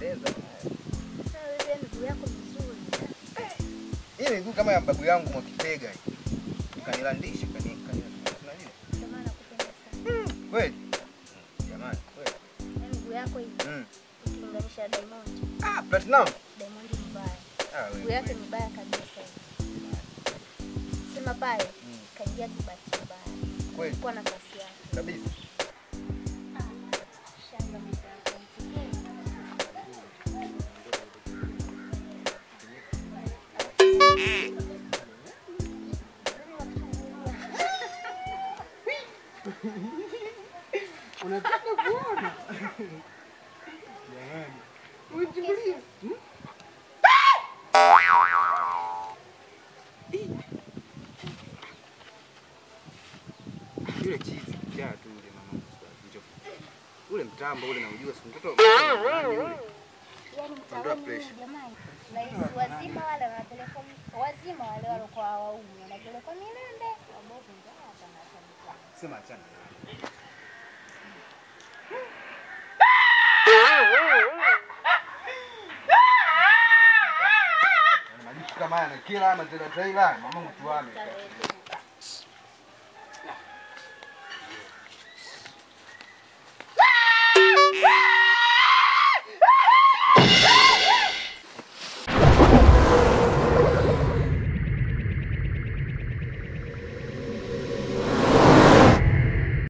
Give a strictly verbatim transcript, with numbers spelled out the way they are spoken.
inapendeza. Sasa wewe miguu yako vizuri. Hii miguu kama ya babu yangu Mwakipega hii. Kanilandisha kani kani na nini? Jamani nakupenda sana. Kweli? Jamani, kweli. Miguu yako hii. Mm. Ukilinganisha Diamond. Ah, Platinum. Diamond ni mbaya. Ah, wewe. Miguu yake ni mbaya kabisa. Sema pale. Kaingia kibati mbaya. Kweli. Kwa nafasi yake. Kabisa. Shanga mtaka. Unataka kuona? Jamani. Ujiulize. Yule chizi kijana tu yule mama mswa. Ule mtambo ule naujua si mtoto. Yaani mtaani jamani. Rais wazima wale wanapeleka wazima wale wale kwa waume wanapeleka Milende. Wabovu ndio hapa na hapa. Sema achana. Kama ana kila ama tena taila mama mtu wame.